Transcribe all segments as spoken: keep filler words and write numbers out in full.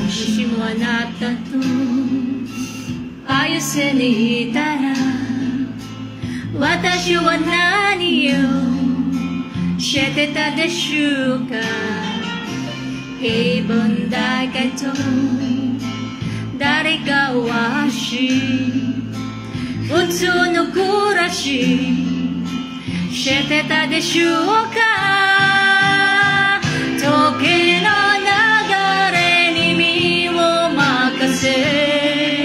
しもあなたと歩せにいたら私は何をしてたでしょうか。平凡だけど誰かはし普通の暮らししてたでしょうか。時の流れに身を任せ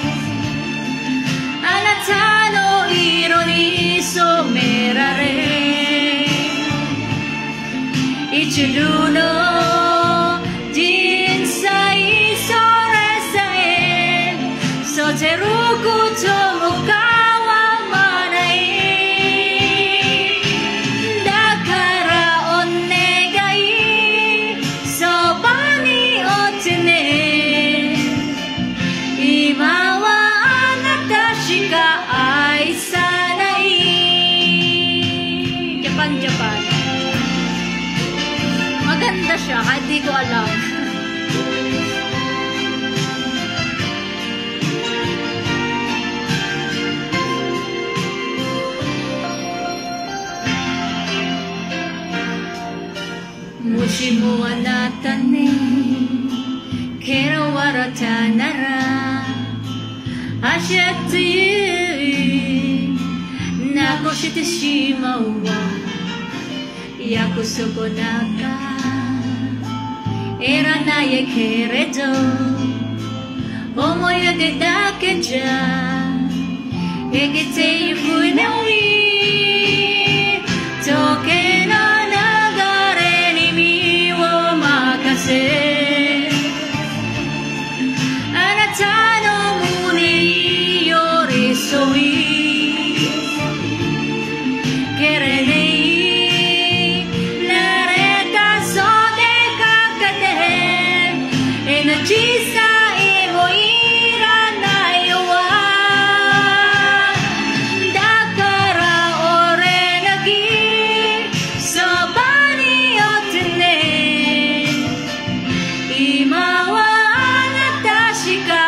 あなたの色に染められ一流の人生それさえさせることも変わらないだからお願いそばにおってね今はあなたしか愛さないジャパンジャパンmaganda siya kahit di ko alamもしもあなたに嫌われたなら明日なくしてしまうわ約束なんかいらないけれど思い出だけじゃ生きてゆくのに時の流れに身を任せあなたの胸に寄り添いけれね慣れた袖かけて小さいもいらないわだから俺だけそばにおってね今はあなたしか